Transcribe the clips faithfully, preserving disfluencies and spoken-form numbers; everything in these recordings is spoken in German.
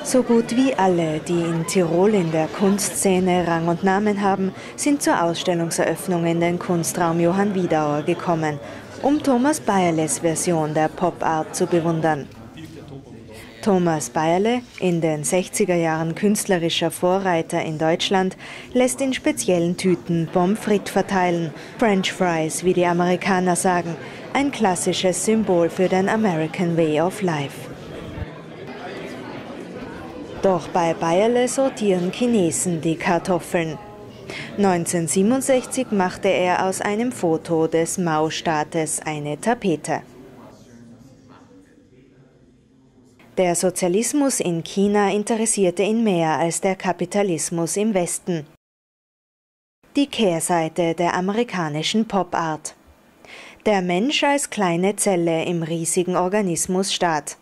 So gut wie alle, die in Tirol in der Kunstszene Rang und Namen haben, sind zur Ausstellungseröffnung in den Kunstraum Johann Wiedauer gekommen, um Thomas Bayerles Version der Pop-Art zu bewundern. Thomas Bayerle, in den sechziger Jahren künstlerischer Vorreiter in Deutschland, lässt in speziellen Tüten Pommes frites verteilen, French Fries, wie die Amerikaner sagen, ein klassisches Symbol für den American Way of Life. Doch bei Bayerle sortieren Chinesen die Kartoffeln. neunzehnhundertsiebenundsechzig machte er aus einem Foto des Mao-Staates eine Tapete. Der Sozialismus in China interessierte ihn mehr als der Kapitalismus im Westen. Die Kehrseite der amerikanischen Pop-Art. Der Mensch als kleine Zelle im riesigen Organismus Staat.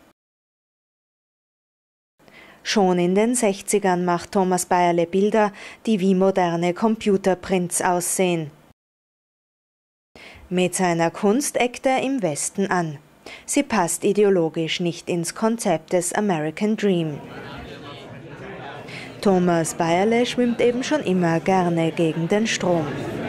Schon in den sechzigern macht Thomas Bayerle Bilder, die wie moderne Computerprints aussehen. Mit seiner Kunst eckt er im Westen an. Sie passt ideologisch nicht ins Konzept des American Dream. Thomas Bayerle schwimmt eben schon immer gerne gegen den Strom.